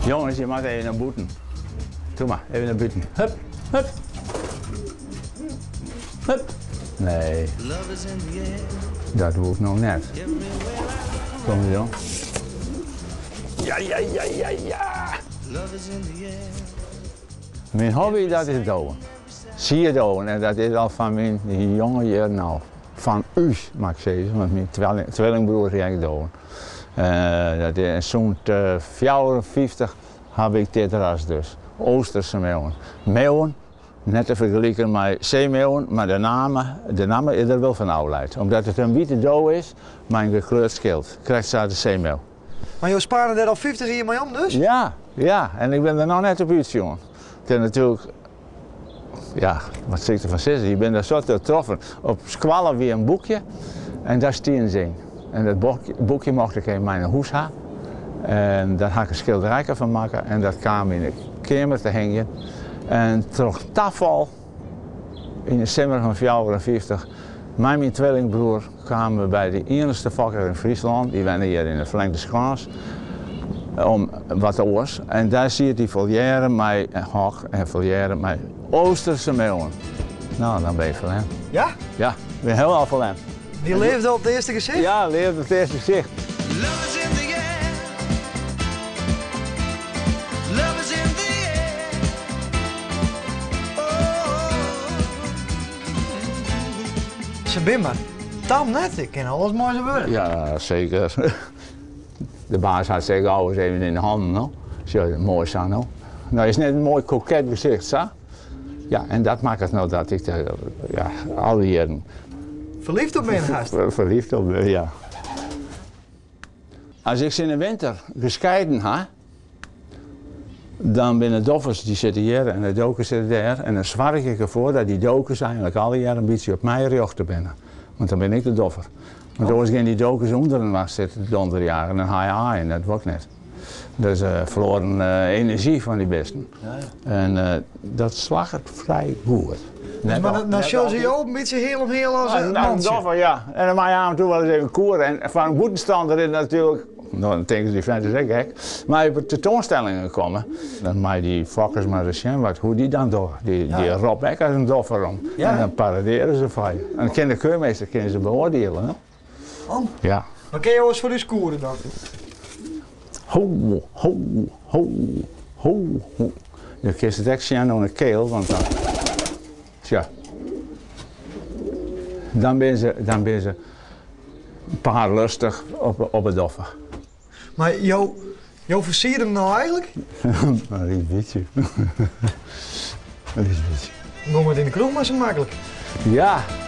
Jongens, je mag even naar buiten. Doe maar, even naar buiten. Hup, hup. Hup. Nee. Dat doe ik nog net. Kom zo. Ja, ja, ja, ja, ja. Mijn hobby, dat is douwen. Zie je douwen, en dat is al van mijn jonge jaren nou. Van u, mag ik zeggen, want mijn tweelingbroer ging douwen. Dat is zo'n 54 heb ik dit ras dus. Oosterse meeuwen. Meeuwen, net te vergelijken met zeemeeuwen, maar de namen is er wel van afgeleid. Omdat het een witte doe is, maar een gekleurd schild. Krijgt ze uit de zeemeeuw. Maar je spaarde er al 50 jaar mee om dus? Ja, ja, en ik ben er nog net op uit, jongen. Het is natuurlijk, ja, wat zeg ik ervan zeggen, je bent er zo getroffen. Op squallen weer een boekje en daar stien zien. En dat boekje mocht ik in mijn huis hebben. En daar had ik een schilderij van maken en dat kwam in de kamer te hangen. En terug tafel in de zomer van 54, mijn tweelingbroer kwamen bij de enige fokker in Friesland, die woonde hier in de Verlengde Schaans, om wat oors. En daar zie je volière met hok en volière met Oosterse meeuwen. Nou, dan ben je van hem. Ja? Ja, ik ben heel van hem. Die leefde op het eerste gezicht? Ja, leefde op het eerste gezicht. Ze ben maar tam net, ik ken alles mooi gebeuren. Ja, zeker. De baas had zeker alles even in de handen, no? Zo, mooi zo, no? Nou, is net een mooi koket gezicht, zo? Ja, en dat maakt het nou dat ik ja, al die jaren... Verliefd op mijn gast? Verliefd op, ja. Als ik ze in de winter gescheiden ha, dan zijn de doffers die zitten hier en de dokers zitten daar. En dan zorg ik ervoor dat die dokers eigenlijk alle jaren een beetje op mij rechten binnen. Want dan ben ik de doffer. Want als gaan die dokers onder een was zitten donderjagen en dan ga je aan, dat wordt net. Dus verloren energie van die beesten. Ja, ja. En dat slag het vrij goed. Dus maar dan show ze je ook een beetje heel als een mansje. Doffer, ja. En dan maak je af en toe wel eens even koeren. En van een boetenstander is natuurlijk, nou dan denken ze die vent is echt gek, maar op tentoonstellingen komen, dan maak je die fokkers maar eens zien wat, hoe die dan doen. Die Rob Eck als een doffer om. Ja. En dan paraderen ze van je. En de keurmeester kunnen ze beoordelen. Hè? Oh. Ja. Maar ken je wel eens voor die koeren dan? Ho, ho, ho, ho, ho. Je kiest het echt zien aan de keel, want dan... Tja. Dan ben ze een paar lustig op het doffer. Maar jou versiert hem nou eigenlijk? Maar een beetje. Een beetje. Noem het in de kroeg maar zo makkelijk. Ja.